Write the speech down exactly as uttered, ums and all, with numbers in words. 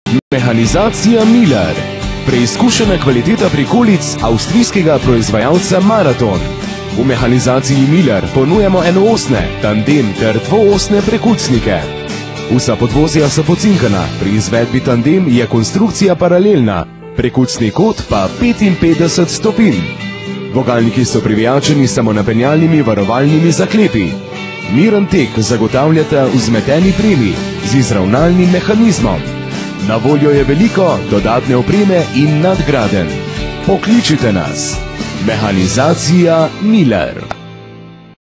Mehanizacija Miller. Preizkušena kvaliteta prikolic avstrijskega proizvajalca Marathon. V mehanizaciji Miller ponujamo enoosne, tandem ter dvoosne prekucnike. Vsa podvozja so pocinkana, pri izvedbi tandem je konstrukcija paralelna, prekucni kot pa petinpetdeset stopinj. Vogalniki so privijačeni s samonapenjalnimi varovalnimi zaklepi. Miren tek zagotavljata vzmeteni premi z izravnalnim mehanizmom. Na voljo je veliko dodatne opreme in nadgradenj. Pokličite nas. Mehanizacija Miller.